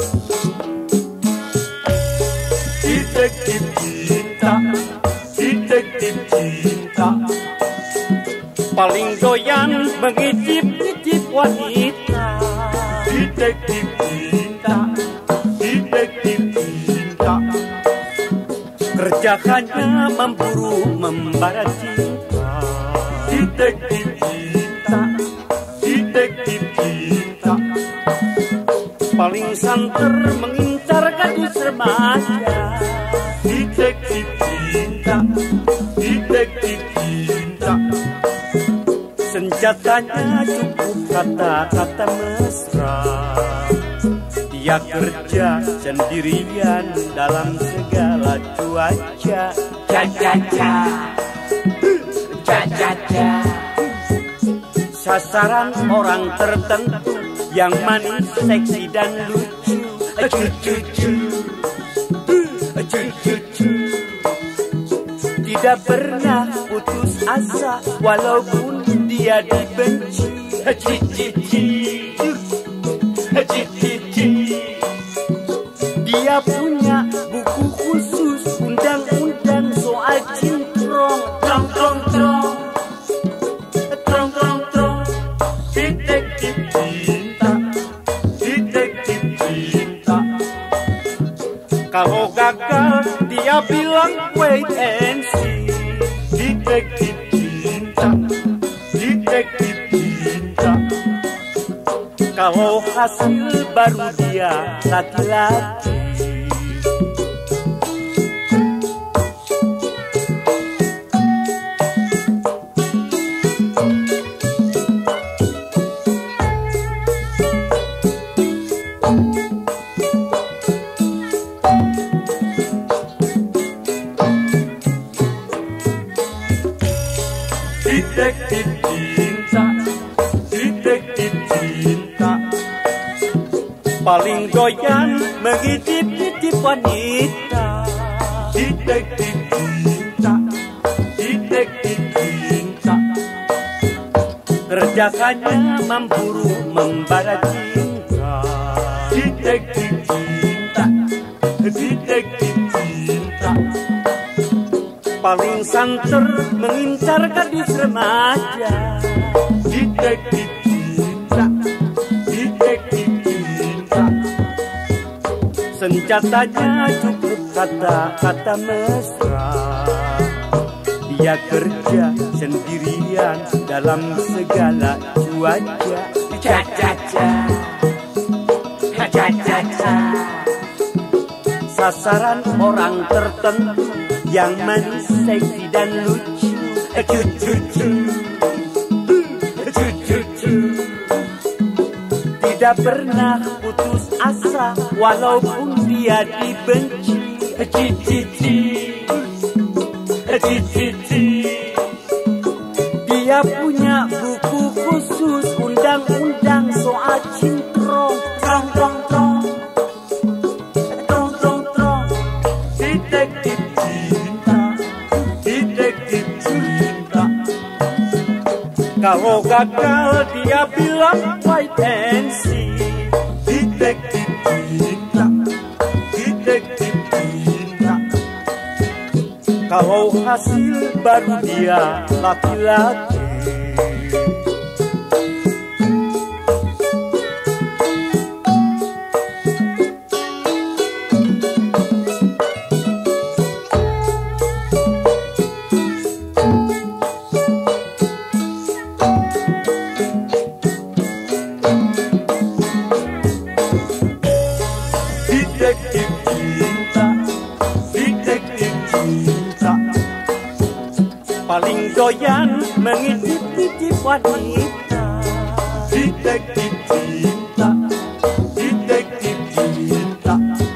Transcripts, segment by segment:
Detektif cinta, detektif cinta, paling doyan mengicip-icip wanita. detektif cinta, detektif cinta, Kerja hanya memburu membara cinta. detektif cinta, detektif cinta, Paling santer mengincar gadis remaja. detektif cinta, detektif cinta, Senjatanya cukup kata-kata mesra. Dia kerja sendirian dalam segala cuaca. Ca-ca-ca, ca-ca-ca, Sasaran orang tertentu yang manis, seksi dan lucu. cu-cu-cu, Cu-cu-cu. Tidak pernah putus asa walaupun dia dibenci. ci-ci-ci, ci-ci-ci. Dia punya buku khusus undang-undang soal cintrong. Trong, trong, trong, trong, trong, trong. detektif cinta, detektif cinta, Kalau gagal dia bilang wait and see. detektif cinta, detektif cinta, Kalau hasil baru dia laki-laki. detektif cinta, detektif cinta, Paling doyan mengicip-icip wanita. detektif cinta, detektif cinta, Kerjakannya memburu membara cinta. detektif cinta, detektif cinta, Paling santer mengincar gadis remaja. detektif cinta, detektif cinta, Senjatanya cukup kata-kata mesra. Dia kerja sendirian dalam segala cuaca. Ca-ca-ca, ca-ca-ca, Sasaran orang tertentu yang manis, seksi dan lucu. cu-cu-cu, cu-cu-cu. Tidak pernah putus asa walaupun dia dibenci. Ci-ci-ci, ci-ci-ci. Dia punya buku khusus undang-undang soal cintrong. Trong, trong, trong, trong, trong, trong. detektif cinta, detektif cinta, Kalau gagal dia bilang wait and see. detektif cinta, detektif cinta, Kalau hasil baru dia laki-laki. detektif cinta, detektif cinta, Paling doyan mengicip-icip wanita. detektif cinta, detektif cinta,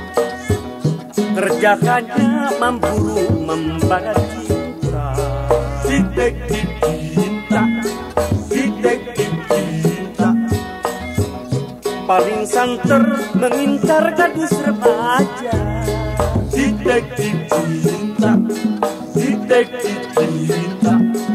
Kerjakannya memburu membara cinta. detektif cinta, detektif cinta, Paling santer mengincar gadis remaja. detektif cinta, detektif cinta,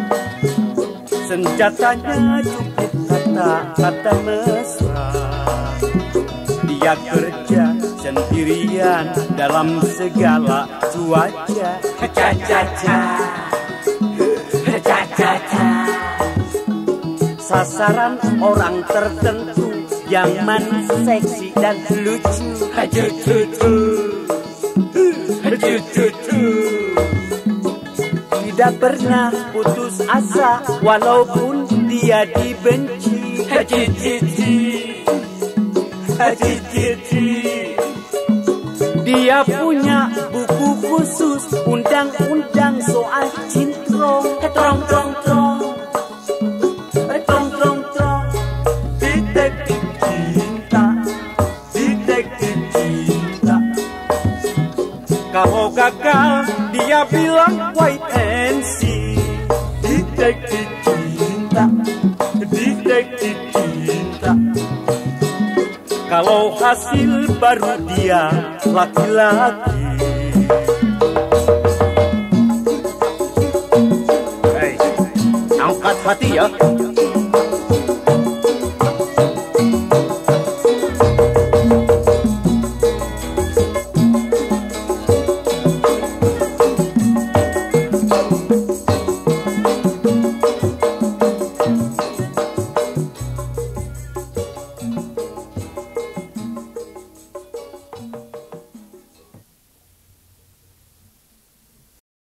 Senjatanya cukup kata-kata mesra. Dia kerja sendirian dalam segala cuaca. Cha-cha-cha, cha-cha-cha. Sasaran orang tertentu yang manis, seksi dan lucu. Hajujuju, hajujuju. Tidak pernah putus asa walaupun dia dibenci. Hajijiji, hajijiji. Dia punya buku khusus undang-undang soal cintrong. Trong trong trong, trong trong trong. Detektif cinta, detektif cinta. Kalau gagal dia bilang wait and see. Detektif cinta, detektif cinta. Kalau hasil baru dia laki-laki. Hey, angkat hati ya.